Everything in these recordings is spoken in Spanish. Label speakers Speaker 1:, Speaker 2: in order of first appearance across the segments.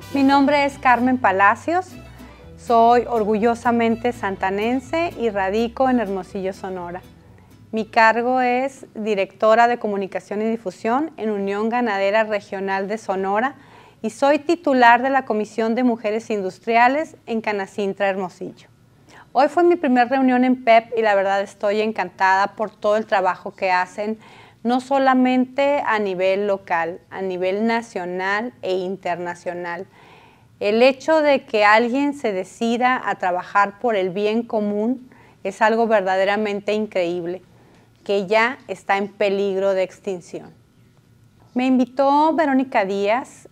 Speaker 1: Mi nombre es Carmen Palacios, soy orgullosamente santanense y radico en Hermosillo, Sonora. Mi cargo es directora de Comunicación y Difusión en Unión Ganadera Regional de Sonora y soy titular de la Comisión de Mujeres Industriales en Canacintra, Hermosillo. Hoy fue mi primera reunión en PEP y la verdad estoy encantada por todo el trabajo que hacen, no solamente a nivel local, a nivel nacional e internacional. El hecho de que alguien se decida a trabajar por el bien común es algo verdaderamente increíble, que ya está en peligro de extinción. Me invitó Verónica Díaz,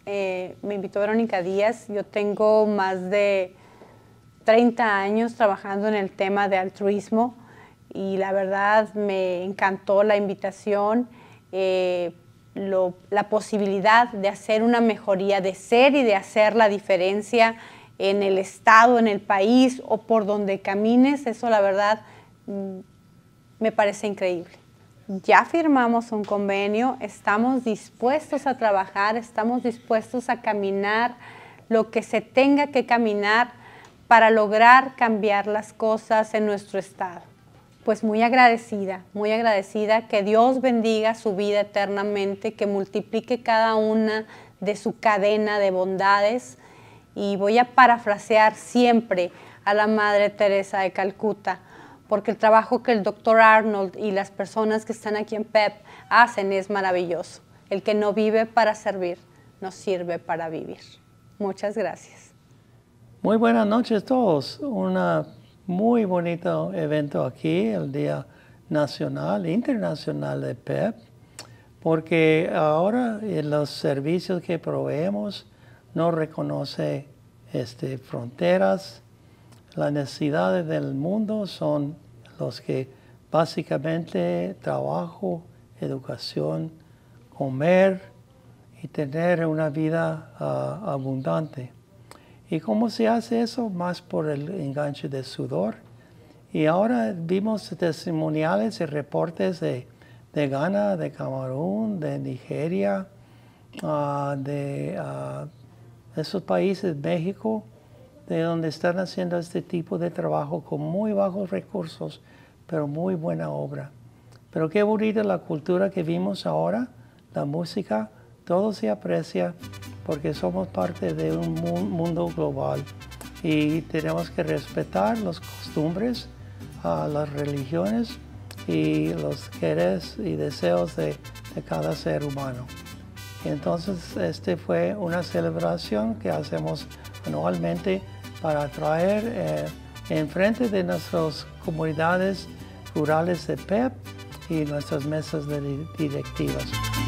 Speaker 1: yo tengo más de 30 años trabajando en el tema de altruismo y la verdad me encantó la invitación, la posibilidad de hacer una mejoría, de ser y de hacer la diferencia en el estado, en el país o por donde camines, eso la verdad me parece increíble. Ya firmamos un convenio, estamos dispuestos a trabajar, estamos dispuestos a caminar lo que se tenga que caminar para lograr cambiar las cosas en nuestro estado. Pues muy agradecida, que Dios bendiga su vida eternamente, que multiplique cada una de su cadena de bondades. Y voy a parafrasear siempre a la Madre Teresa de Calcuta, porque el trabajo que el Dr. Arnold y las personas que están aquí en PEP hacen es maravilloso. El que no vive para servir, no sirve para vivir. Muchas gracias.
Speaker 2: Muy buenas noches a todos. Un muy bonito evento aquí, el Día Nacional e Internacional de PEP, porque ahora los servicios que proveemos no reconoce fronteras. Las necesidades del mundo son los que básicamente trabajo, educación, comer y tener una vida abundante. ¿Y cómo se hace eso? Más por el enganche de sudor. Y ahora vimos testimoniales y reportes de Ghana, de Camerún, de Nigeria, de esos países, México, de donde están haciendo este tipo de trabajo con muy bajos recursos, pero muy buena obra. Pero qué bonita la cultura que vimos ahora, la música, todo se aprecia porque somos parte de un mundo global y tenemos que respetar las costumbres, las religiones y los quereres y deseos de cada ser humano. Entonces, fue una celebración que hacemos anualmente para traer enfrente de nuestras comunidades rurales de PEP y nuestras mesas directivas.